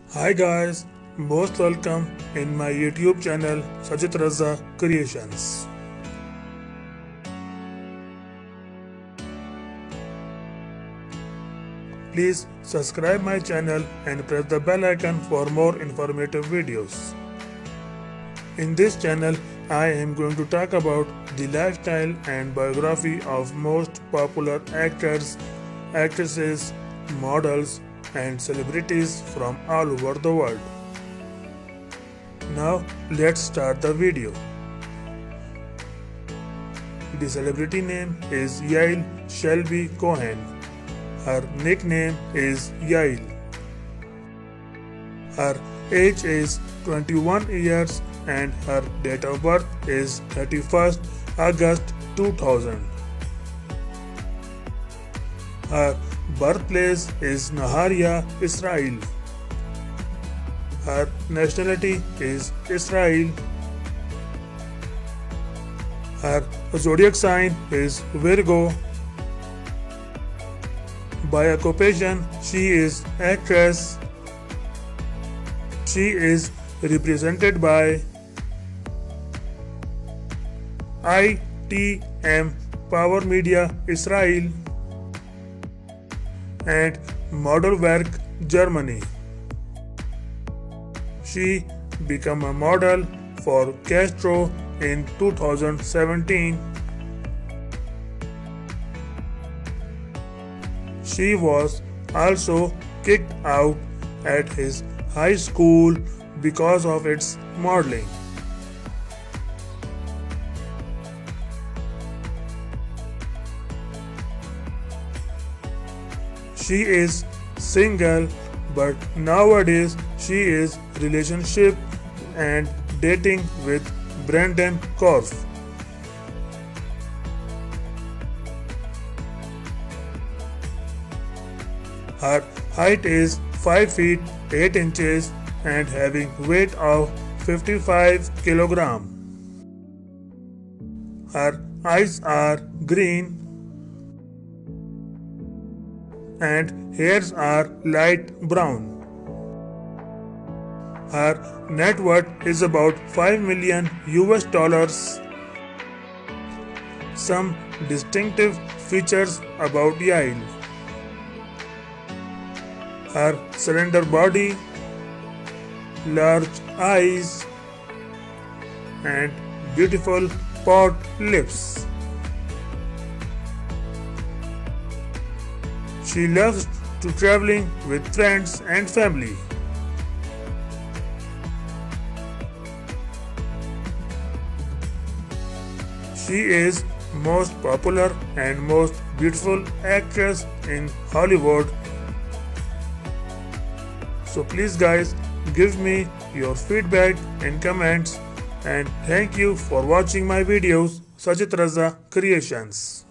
Hi guys, most welcome in my YouTube channel Sajid Raza Creations. Please subscribe my channel and press the bell icon for more informative videos. In this channel, I am going to talk about the lifestyle and biography of most popular actors, actresses, models, and celebrities from all over the world. Now, let's start the video. The celebrity name is Yael Shelby Cohen. Her nickname is Yael. Her age is 21 years and her date of birth is 31st August 2000. Her birthplace is Naharia, Israel. Her nationality is Israel. Her zodiac sign is Virgo. By occupation, she is actress. She is represented by ITM Power Media Israel and Modelwerk Germany. She became a model for Castro in 2017. She was also kicked out at his high school because of its modeling. She is single, but nowadays she is relationship and dating with Brandon Korf. Her height is 5 feet 8 inches and having weight of 55 kg. Her eyes are green and hairs are light brown. Her net worth is about 5 million US dollars. Some distinctive features about Yael: her slender body, large eyes, and beautiful pot lips. She loves to traveling with friends and family. She is most popular and most beautiful actress in Hollywood. So please guys, give me your feedback in comments, and thank you for watching my videos. Sajid Raza Creations.